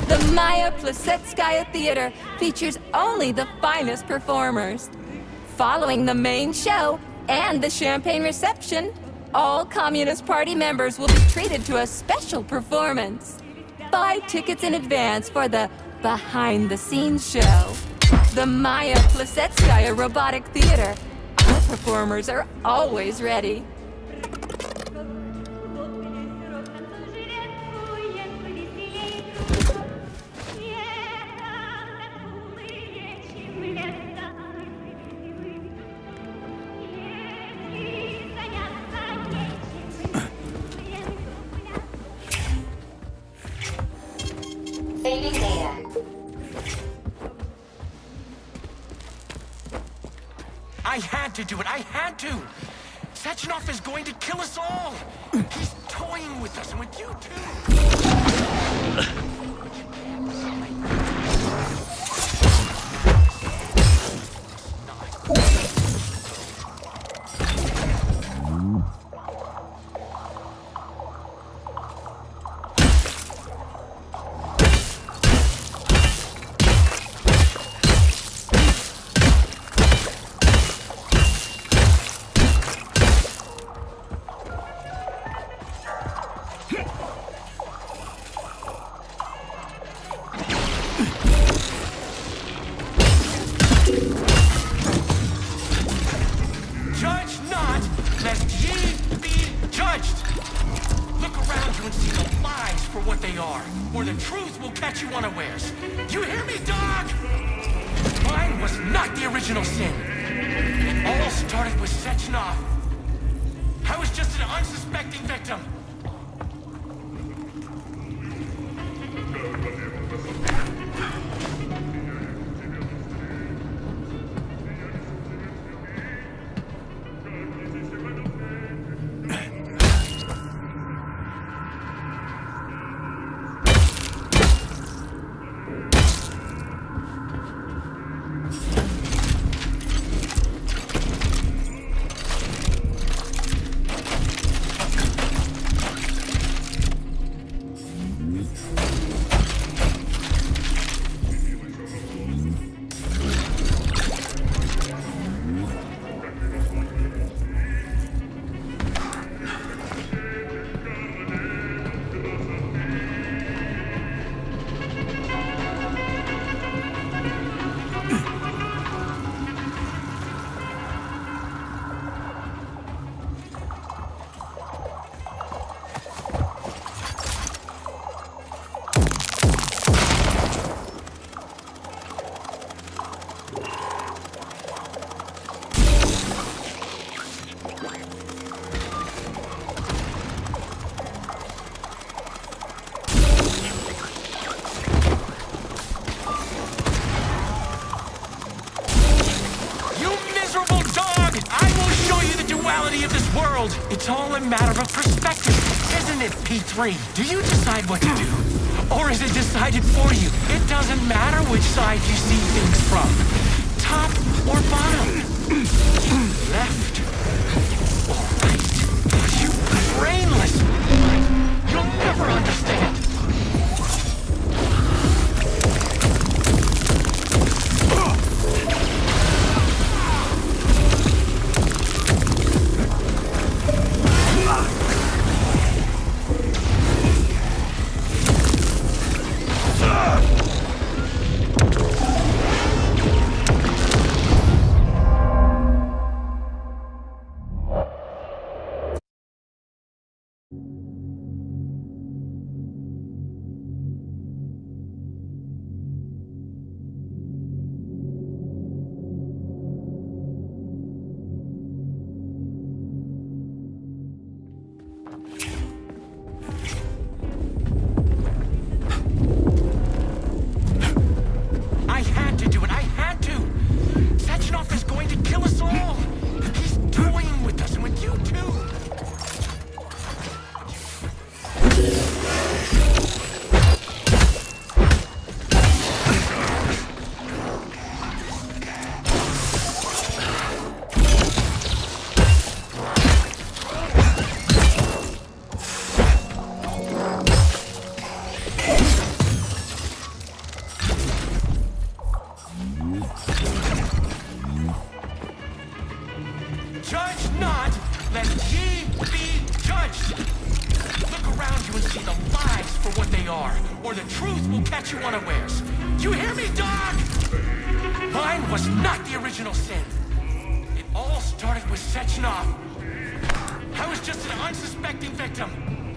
The Maya Plissetskaya Theater features only the finest performers. Following the main show and the champagne reception, all Communist Party members will be treated to a special performance. Buy tickets in advance for the behind-the-scenes show. The Maya Plissetskaya Robotic Theater. Our performers are always ready. Saving data. I had to do it. I had to. Sechenov is going to kill us all. He's toying with us and with you too. Or the truth will catch you unawares. You hear me, dog? Mine was not the original sin. It all started with Sechenov. I was just an unsuspecting victim. Of this world. It's all a matter of perspective, isn't it, P3? Do you decide what to do? Or is it decided for you? It doesn't matter which side you see things from. Top or bottom. Left or right. You brainless. You'll never understand. lest ye be judged. Look around you and see the lies for what they are, or the truth will catch you unawares. You hear me, dog? Mine was not the original sin. It all started with Sechenov. I was just an unsuspecting victim.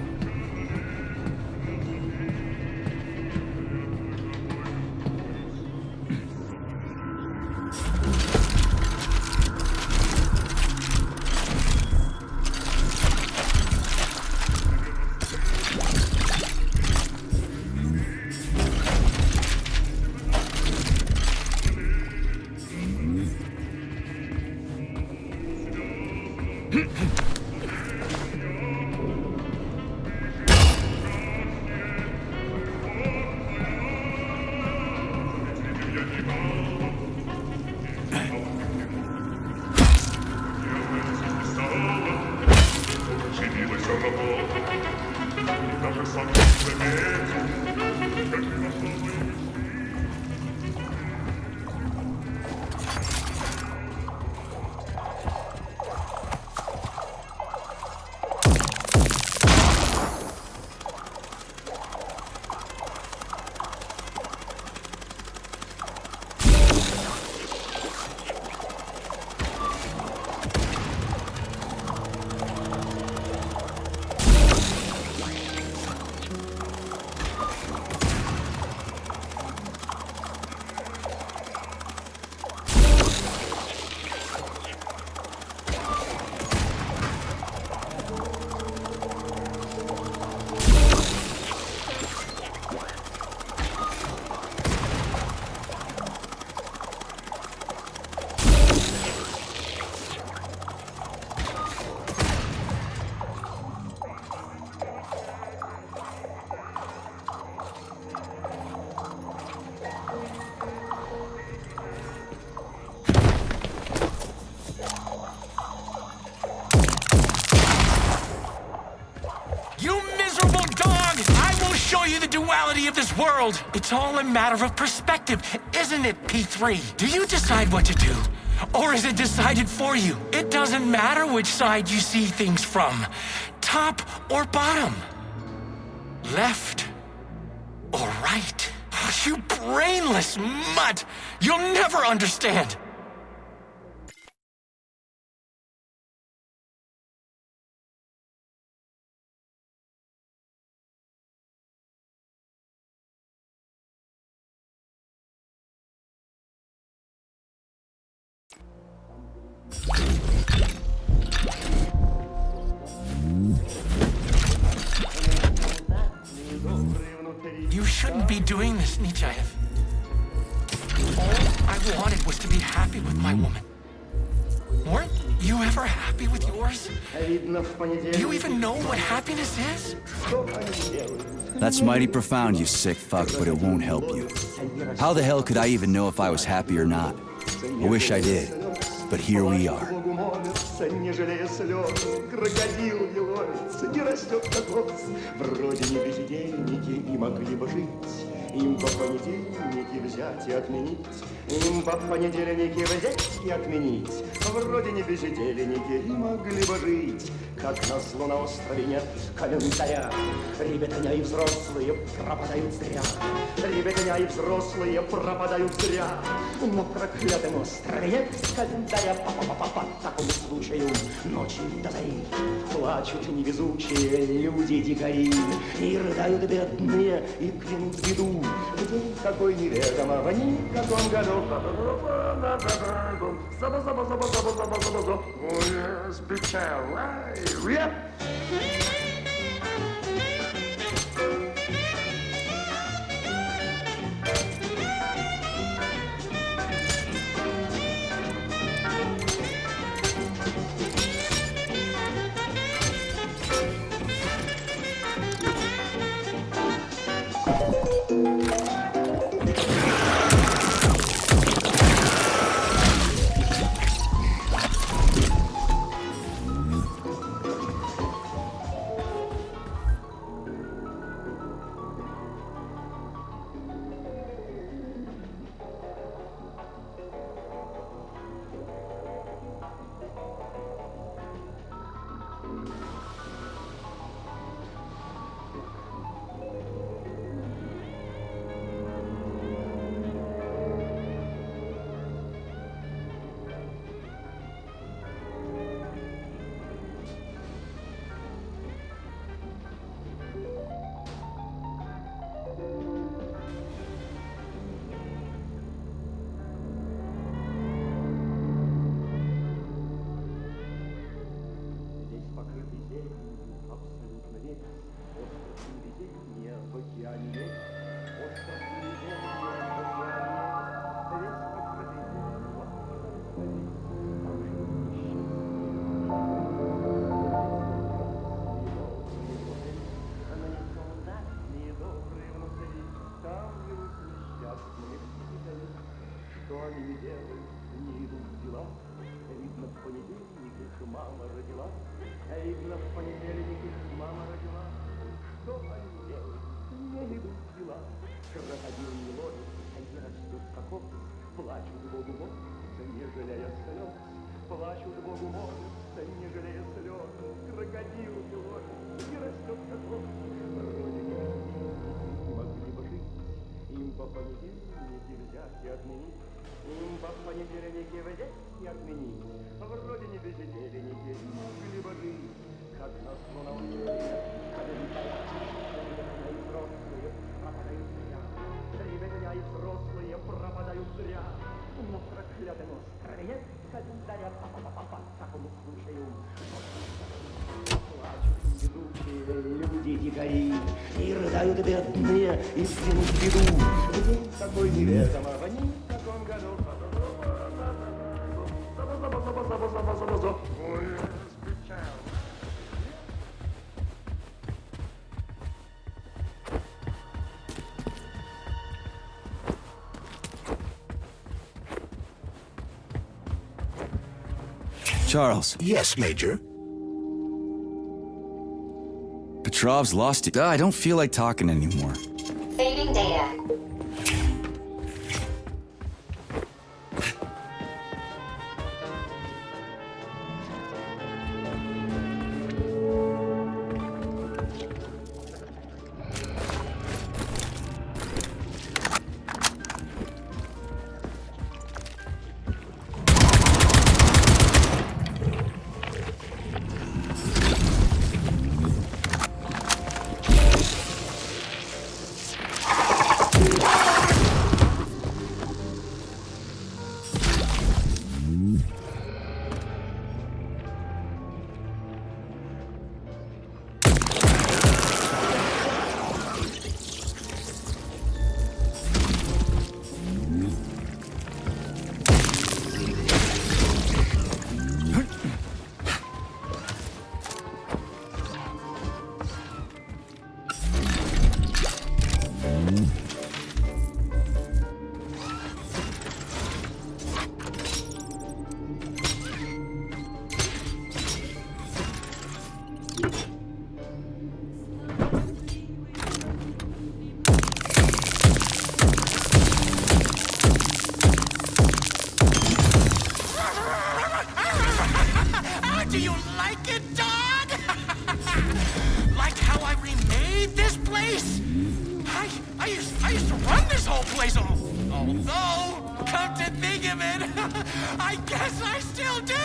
Of this world. It's all a matter of perspective, isn't it, P3? Do you decide what to do? Or is it decided for you? It doesn't matter which side you see things from. Top or bottom. Left or right. You brainless mutt! You'll never understand! You shouldn't be doing this, Nechayev. All I wanted was to be happy with my woman. Weren't you ever happy with yours? Do you even know what happiness is? That's mighty profound, you sick fuck, but it won't help you. How the hell could I even know if I was happy or not? I wish I did, but here we are. Не жалея слез, крокодил не ловится, не растет кокос. Вроде не бездельники и могли бы жить. Им по понедельнике взять и отменить. Им по понедельнике взять и отменить. Вроде не бездельники и могли бы жить. Как назло на острове нет календаря. Ребятня и взрослые пропадают зря. Ребятня и взрослые пропадают зря. На проклятом острове нет календаря. По такому случаю ночи до зари плачут невезучие люди-дикари. И рыдают бедные, и клянут беду. В день какой неведомо, в никаком году. что они не делают, не идут дела. Видно, в понедельник их мама родила. Видно, в понедельник их мама родила. Что они делают, не идут дела. Крокодил не ловит, а не растет кокос. Плачут Богу молятся, не жалея слез. Плачут Богу молятся, не жалея слез. Крокодил не ловит, не растет кокос. Вроде не могли бы жить. Им по понедельнике взять и отменить. Им по понедельнике взять и отменить. Вроде не бездельники могли бы жить. Как нас на улице, когда летают птицы, и взрослые пропадают зря. Ребята и взрослые пропадают зря. На проклятом острове календаря по такому случаю. Плачут ведущие люди-дикари и рыдают бедные и сгинут в беду. В день такой неведомого, ни в каком году. Charles. Yes, Major? Petrov's lost it. I don't feel like talking anymore. Saving data. Do you like it, dog? Like how I remade this place? I used to run this whole place, although, come to think of it, I guess I still do!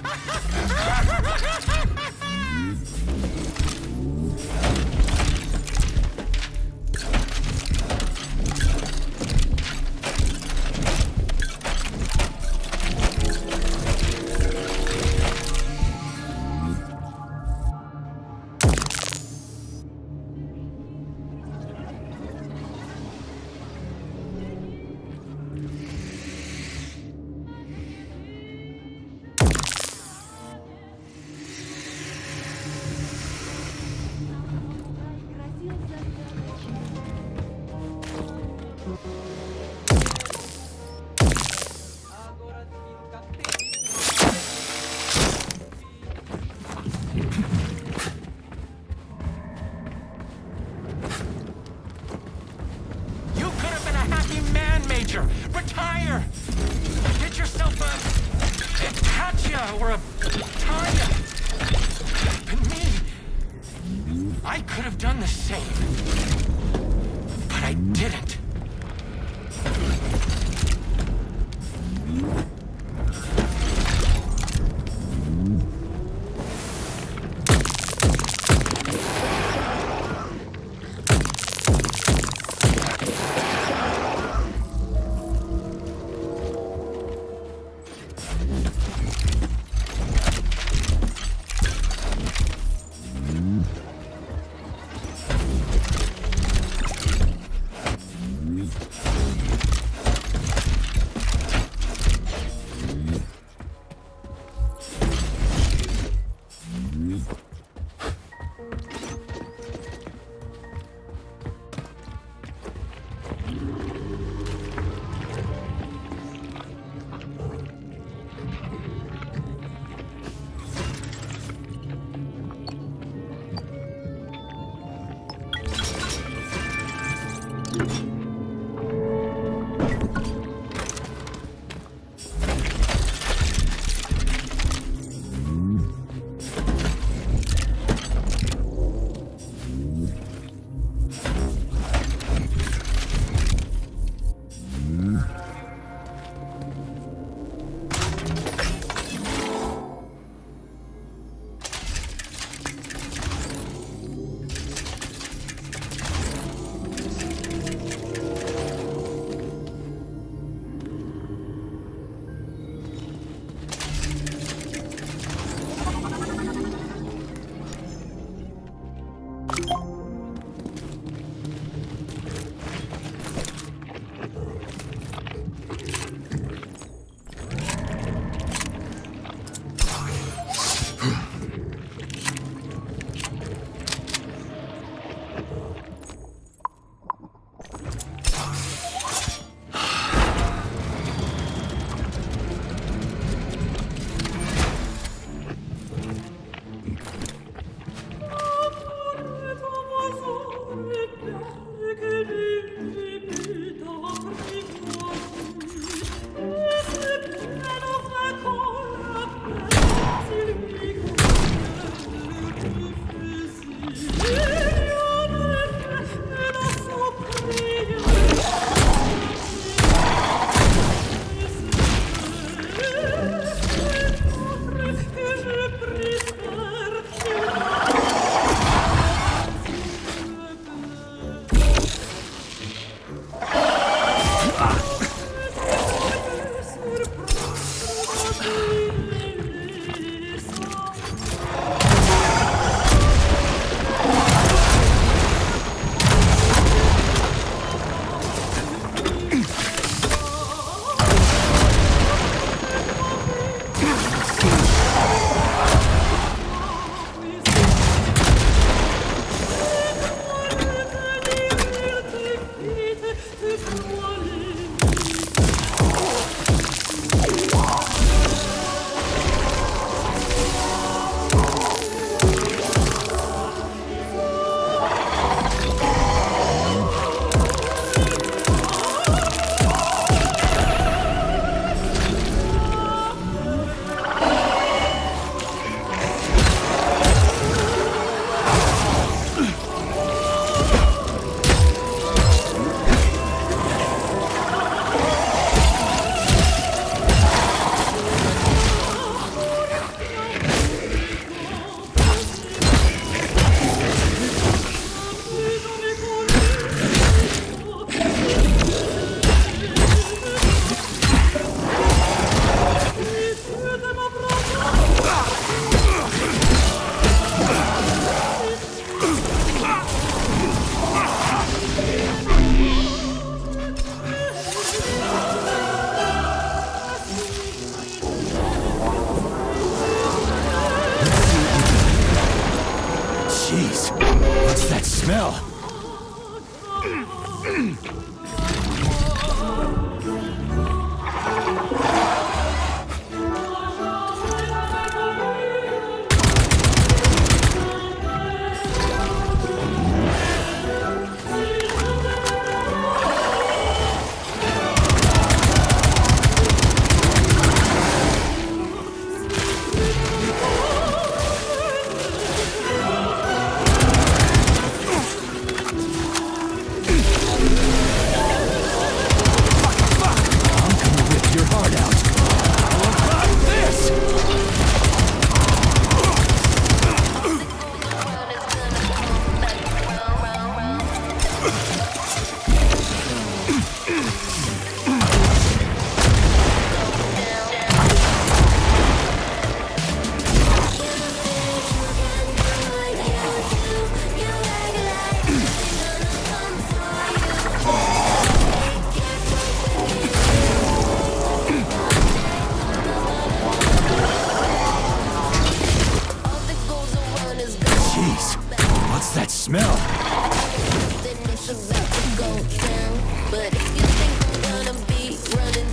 Retire! Get yourself a Katya or a Tanya. But me, I could have done the same. But I didn't.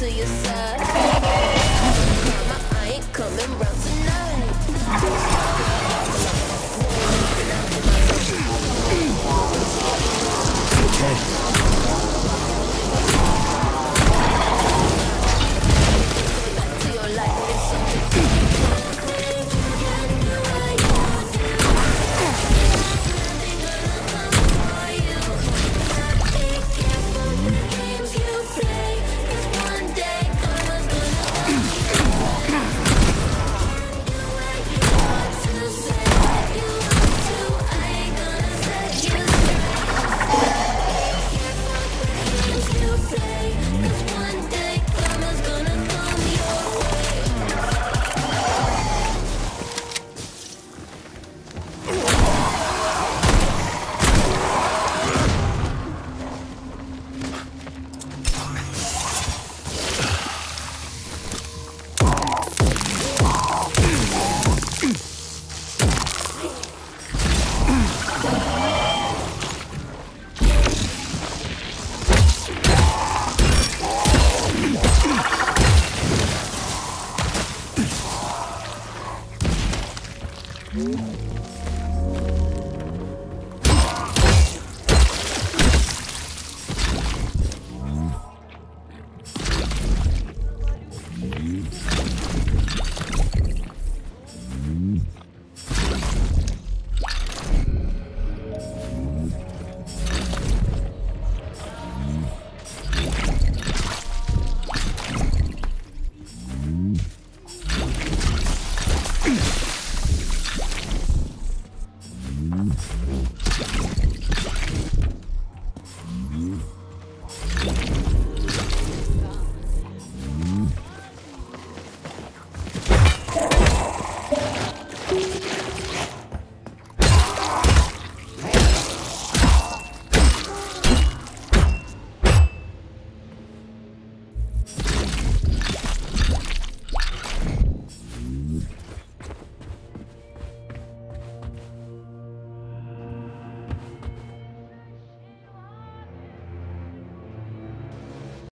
to your side. Mama, I ain't coming round tonight. Okay.